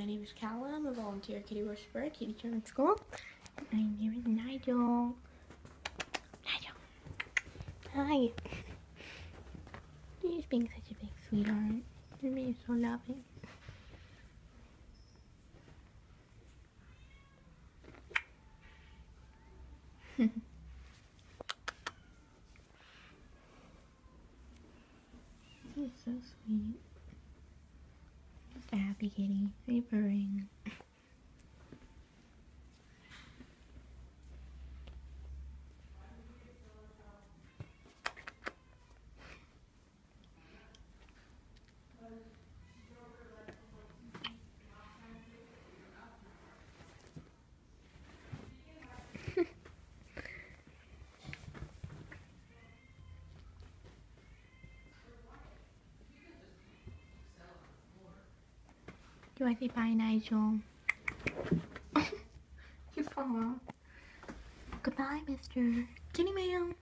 name is Calla. I'm a volunteer kitty whisperer at Kitty Children's School. My name is Nigel. Nigel. Hi. You're just being such a big sweetheart. You're being so loving. You're so sweet. Just a happy kitty. Are you purring? Do I say bye, Nigel? You fall. Goodbye, Mr. Kitty Man.